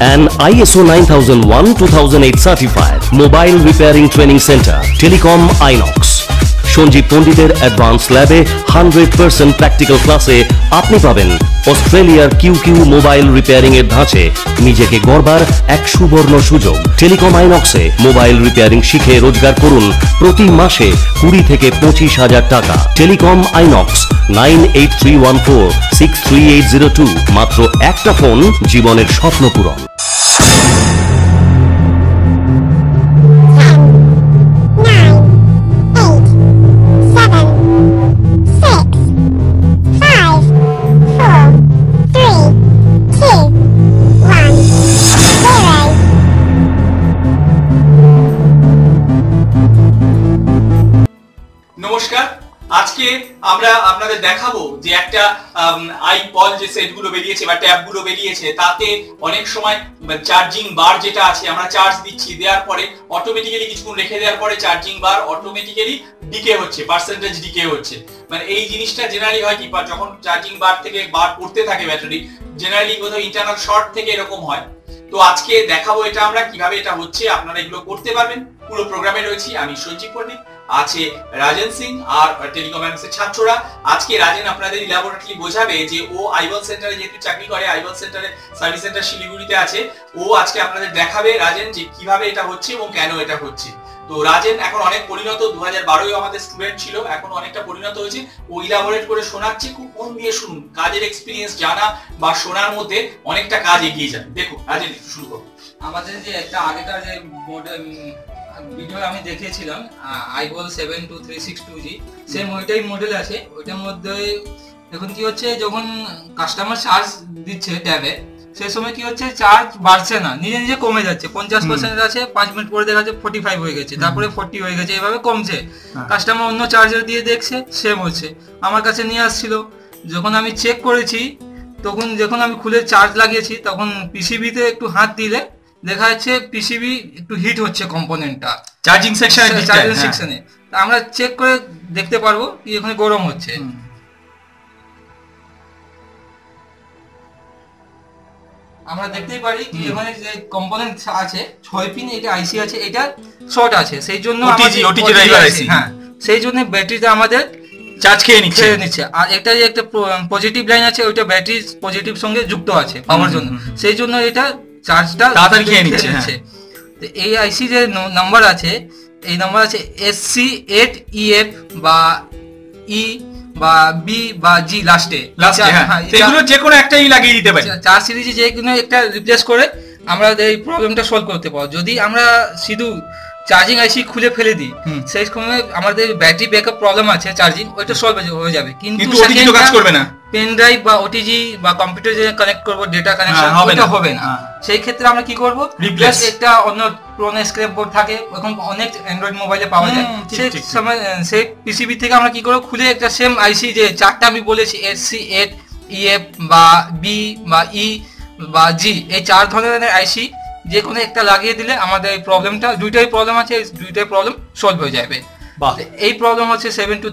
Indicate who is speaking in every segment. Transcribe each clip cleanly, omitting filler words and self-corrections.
Speaker 1: An ISO 9001-2008 certified mobile repairing training center, Telecom Inox. Sanjeev পণ্ডিতের advance ল্যাবে 100% practical ক্লাসে আপনি পাবেন অস্ট্রেলিয়ার কিউ মোবাইল রিপেয়ারিং এর ধাঁচে নিজেকে গড়বার এক সুবর্ণ সুযোগ। টেলিকম আইনক্সে মোবাইল রিপেয়ারিং শিখে রোজগার করুন প্রতি মাসে 20 থেকে 25,000 টাকা। Telecom Inox 9831463802। মাত্র একটা ফোন, জীবনের স্বপ্ন পূরণ।
Speaker 2: নমস্কার, আজকে আমরা আপনাদের দেখাবো যে একটা আইপল যে সেটগুলো বেরিয়েছে বা ট্যাবগুলো বেরিয়েছে, তাতে অনেক সময় চার্জিং বার যেটা আছে, আমরা চার্জ দিচ্ছি, দেওয়ার পরে অটোমেটিক্যালি কিছুক্ষণ রেখে দেওয়ার পরে চার্জিং বার অটোমেটিক্যালি ডিকে হচ্ছে, পার্সেন্টেজ ডিকে হচ্ছে। মানে এই জিনিসটা জেনারেলি হয় কি, যখন চার্জিং বার থেকে বার পড়তে থাকে ব্যাটারি, জেনারেলি কোথাও ইন্টারনাল শর্ট থেকে এরকম হয়। তো আজকে দেখাবো এটা আমরা কিভাবে এটা হচ্ছে, আপনারা এগুলো করতে পারবেন। পুরো প্রোগ্রামে রয়েছি আমি সঞ্জীব পণ্ডিত, আছে রাজেন সিং আর টেলিকম আইনক্সের ছাত্ররা। আজকে রাজেন আপনাদের ইলাবোরেটলি বোঝাবে যে ও আইবল সেন্টারে যেহেতু চাকরি করে, আইবল সেন্টারে সার্ভিস সেন্টার শিলিগুড়িতে আছে, ও আজকে আপনাদের দেখাবে রাজেন যে কিভাবে এটা হচ্ছে এবং কেন এটা হচ্ছে। তো রাজেন এখন অনেক পরিণত, 2012 আমাদের স্টুডেন্ট ছিল, এখন অনেকটা পরিণত হয়েছে। ও ইলাবোরেট করে শোনাচ্ছে, খুব মন দিয়ে শুনুন। কাজের এক্সপিরিয়েন্স জানা বা শোনার মধ্যে অনেকটা কাজ এগিয়ে যাবে। দেখুন রাজেন, একটু শুরু করুন।
Speaker 3: আমাদের যে একটা আগেকার যে ভিডিও আমি দেখিয়েছিলাম আইবল 72362G, সেম ওইটাই মডেল আছে। ওইটার মধ্যে এখন কি হচ্ছে, যখন কাস্টমার চার্জ দিচ্ছে ট্যাবে, সেই সময় কি হচ্ছে, চার্জ বাড়ছে না, নিজে নিজে কমে যাচ্ছে। 50% আছে, 5 মিনিট পরে দেখা যাচ্ছে 45 হয়ে গেছে, তারপরে 40 হয়ে গেছে, এভাবে কমছে। কাস্টমার অন্য চার্জার দিয়ে দেখছে, সেম হচ্ছে। আমার কাছে নিয়ে আসছিল, যখন আমি চেক করেছি, তখন যখন আমি খুলে চার্জ লাগিয়েছি, তখন পিসিবিতে একটু হাত দিলে দেখা যাচ্ছে পিসিবি একটু হিট হচ্ছে, কম্পোনেন্টটা
Speaker 2: চার্জিং সেকশনে।
Speaker 3: আমরা চেক করে দেখতে পারবো কি এখানে গরম হচ্ছে। আমরা দেখতেই পারি কি এখানে যে কম্পোনেন্ট আছে 6 পিন, এটা আইসি আছে, এটা শর্ট আছে, সেই জন্য
Speaker 2: ওটিজি ড্রাইভার আইসি,
Speaker 3: হ্যাঁ, সেই জন্য ব্যাটারিটা আমাদের
Speaker 2: চার্জ খেয়ে নিচ্ছে।
Speaker 3: আর একটা যে একটা পজিটিভ লাইন আছে, ওইটা ব্যাটারি পজিটিভ সঙ্গে যুক্ত আছে পাওয়ার জন্য, সেই জন্য এটা চার্জটা
Speaker 2: তাড়াতাড়ি খেয়ে নিচ্ছে।
Speaker 3: তো এই আইসি যে নাম্বার আছে, এই নাম্বার আছে SC8EF বা ই বা বি বা জি লাস্টে,
Speaker 2: এগুলো যে কোনো একটাই লাগিয়ে দিতে পারি।
Speaker 3: 4 সিরিজে যে কোনো একটা রিপ্লেস করে আমরা এই প্রবলেমটা সলভ করতে পারবো। যদি আমরা শুধু চার্জিং আইসি খুলে ফেলে দিই, সেই সময় আমাদের ব্যাটারি ব্যাকআপ প্রবলেম আছে, চার্জিং ওইটা সলভ হয়ে যাবে, কিন্তু
Speaker 2: ওটিজি কাজ করবে না।
Speaker 3: পেন ড্রাইভ বা ওটিজি বা কম্পিউটার যে কানেক্ট করব, ডেটা কানেকশন, ওটা হবে না। সেই ক্ষেত্রে আমরা কি করব, রিপ্লেস একটা অন্য পুরনো স্ক্র্যাপ বোর্ড থাকে, এখন অনেক অ্যান্ড্রয়েড মোবাইলে পাওয়া যায়, সেই সময় সেই পিসিবি থেকে আমরা কি করব, খুলে একটা সেম আইসি যে চারটা আমি বলেছি, SC8EF বা বি বা ই বা জি, এই 4 ধরনের আইসি যে কোনো একটা লাগিয়ে দিলে আমাদের এই প্রবলেমটা, দুইটাই প্রবলেম আছে, এই দুইটাই প্রবলেম সলভ হয়ে যাবে। এই প্রবলেম হচ্ছে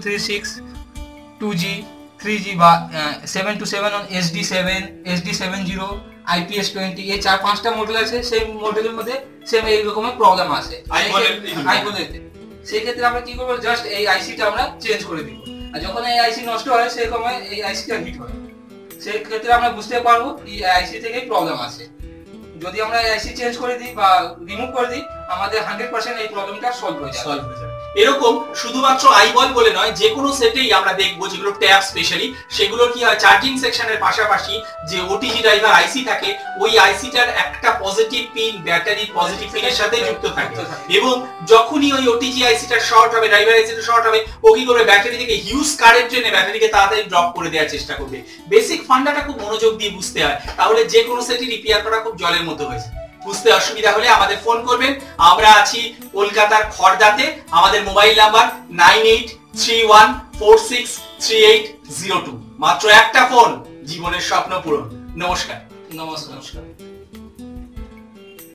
Speaker 3: 7236 2G 3G বা 727 on SD7, SD70, IPS20, এই 4-5টা মডেল আছে। সেই মডেলের মধ্যে সেম এই রকমের প্রবলেম আছে আইবলেতে। সেই ক্ষেত্রে আমরা কি করবো, জাস্ট এই আইসিটা আমরা চেঞ্জ করে দিব। আর যখন এই আইসি নষ্ট হয়, সেই সময় এই আইসিটা হিট হয়, সেই ক্ষেত্রে আমরা বুঝতে পারবো এই আইসি থেকেই প্রবলেম আছে। যদি আমরা আইসি চেঞ্জ করে দিই বা রিমুভ করে দিই, আমাদের 100% এই প্রবলেমটা সলভ হয়ে যাবে।
Speaker 2: এরকম শুধুমাত্র আইবল বলে নয়, যে কোনো সেটেই আমরা দেখবো যেগুলো ট্যাব স্পেশালি, সেগুলোর কি হয়, চার্জিং সেকশনের পাশাপাশি যে ওটিজি ড্রাইভার আইসি থাকে, ওই আইসিটার একটা পজিটিভ পিন ব্যাটারির পজিটিভ পিনের সাথে যুক্ত থাকে, এবং যখনই ওই ওটিজি আইসিটা শর্ট হবে, ড্রাইভার আইসিটা শর্ট হবে, ও কি করবে, ব্যাটারি থেকে হিউজ কারেন্ট এনে ব্যাটারিকে তাড়াতাড়ি ড্রপ করে দেওয়ার চেষ্টা করবে। বেসিক ফান্ডাটা খুব মনোযোগ দিয়ে বুঝতে হয়, তাহলে যে কোনো সেটই রিপেয়ার করা খুব জলের মতো হয়েছে। বুঝতে অসুবিধা হলে আমাদের ফোন করবেন। আমরা আছি কলকাতার খড়দাতে, আমাদের মোবাইল নাম্বার 9831463802। মাত্র একটা ফোন, জীবনের স্বপ্ন পূরণ। নমস্কার।
Speaker 3: নমস্কার।